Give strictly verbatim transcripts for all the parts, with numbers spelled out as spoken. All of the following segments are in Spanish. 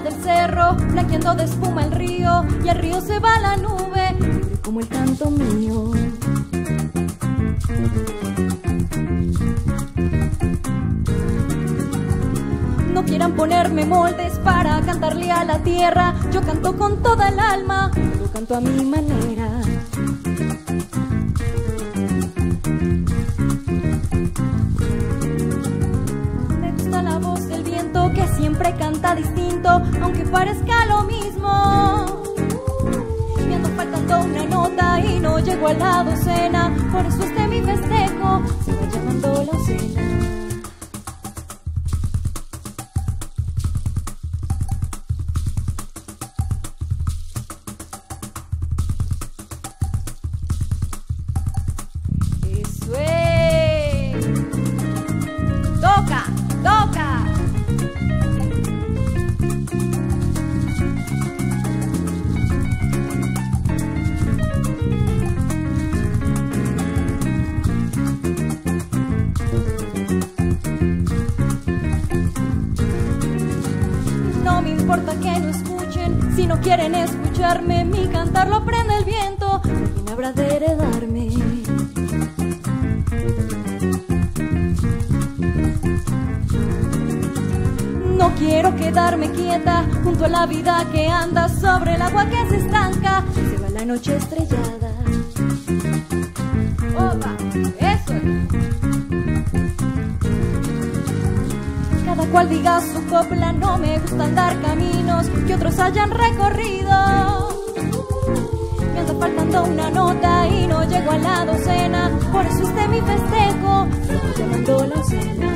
del cerro, blanqueando de espuma el río, y al río se va la nube, libre como el canto mío. No quieran ponerme moldes para cantarle a la tierra, yo canto con toda el alma, lo canto a mi manera. Me gusta la voz del viento que siempre canta distinto, aunque parezca lo mismo. Me ando faltando una nota y no llego a la docena, por eso este mi festejo se va llamando la cena. Si no quieren escucharme, mi cantar lo prende el viento, ¿quién habrá de heredarme? No quiero quedarme quieta junto a la vida que anda sobre el agua que se estanca, se va la noche estrellada. ¡Opa! ¡Eso es! Cada cual diga su copla, no me gusta andar caminos que otros hayan recorrido. Me anda faltando una nota y no llego a la docena, por eso este mi festejo se va llamando la cena.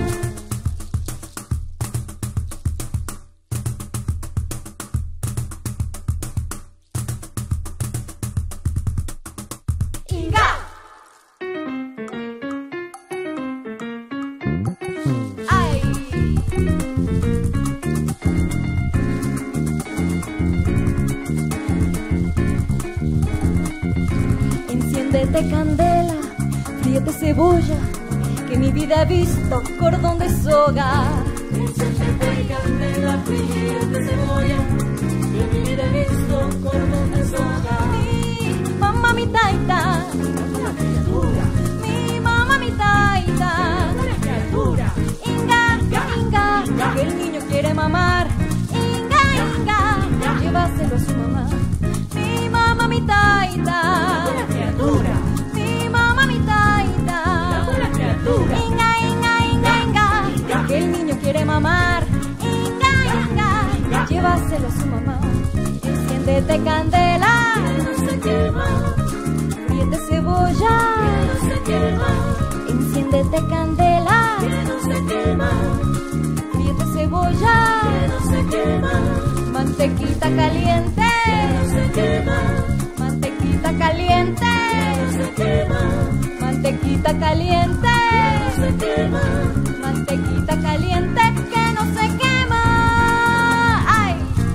Enciéndete candela, fríete cebolla, que mi vida ha visto cordón de soga. Enciéndete candela, fríete cebolla, que mi vida ha visto cordón de soga. Mi mamá mi taita, una criatura. Mi mamá mi taita, una criatura. Inga, inga, inga, que el niño quiere mamar. Inga, inga, llévaselo a su mamá. Mi mamá mi taita, una criatura. Mi mamá mi taita, una criatura. Inga, inga, inga, inga, que el niño quiere mamar. Inga, inga, llévaselo a su mamá. Enciéndete candela, Que no se quema, fríete cebolla, que no se quema, enciéndete candela, que no se quema, fríete cebolla, que no se quema, mantequita caliente, que no se quema, mantequita caliente, que no se quema, mantequita caliente, que no se quema. mantequita caliente que no se quema. ¡Ay!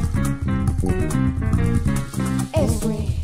Eso es.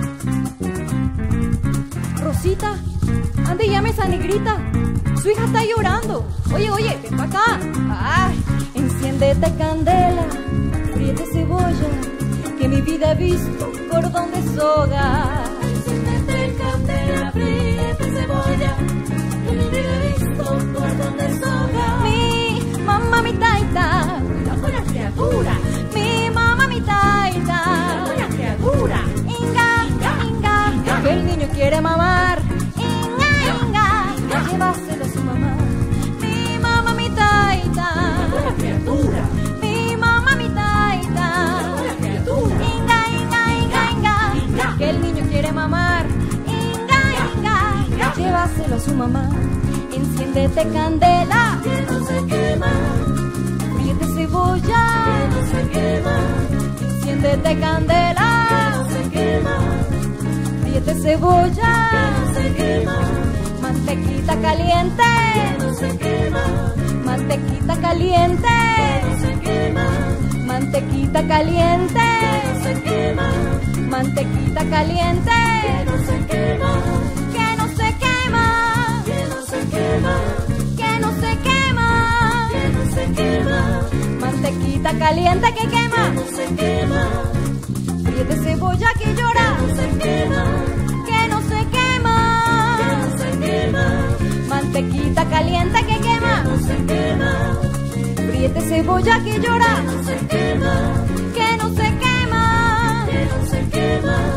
Rosita, ande y llame a esa negrita. Su hija está llorando. Oye, oye, ven para acá. ¡Ay! Enciéndete candela, fríete cebolla, que mi vida he visto cordón de soga. Enciéndete candela, fríete cebolla, que mi vida he visto cordón de soga. Mi mamá mi taita, Una criatura, mi mamá mi taita, una criatura. Inga, inga, que el niño quiere mamar. Inga, inga, llévaselo a su mamá. Mi mamá mi taita, Una criatura, mi mamá mi taita, una criatura. Inga, inga, inga, inga, que el niño quiere mamar. Inga, inga, llévaselo a su mamá. Enciéndete candela, Que no se quema, fríete cebolla, que no se quema, enciéndete candela, que no se quema, fríete cebolla, que no se quema, mantequita caliente, que no se quema, mantequita caliente, que no se quema, mantequita caliente, que no se quema, mantequita caliente, que no se quema, que no se quema, que no se quema, que no se quema, que no se quema, mantequita mantequita caliente que quema, no se quema, friete cebolla que llora, no se quema, que no se quema, no se quema, mantequita caliente que quema, no se quema, friete cebolla que llora, no se quema, que no se quema, que no se quema.